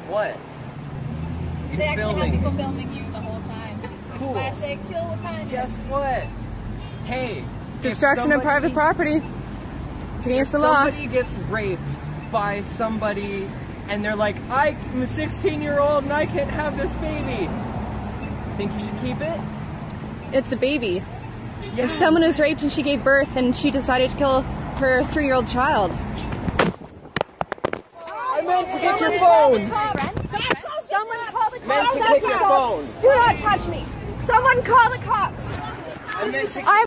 What? They actually have people filming you the whole time. It's cool. classic kill with kindness. Guess what? Hey. Destruction of private property. It's against the law. Somebody gets raped by somebody and they're like, I'm a 16-year-old and I can't have this baby. Think you should keep it? It's a baby. Yeah. If someone was raped and she gave birth and she decided to kill her 3-year-old child. I meant to get your phone. Someone call the cops. Meant to take your phone. Do not touch me. Someone call the cops. I meant to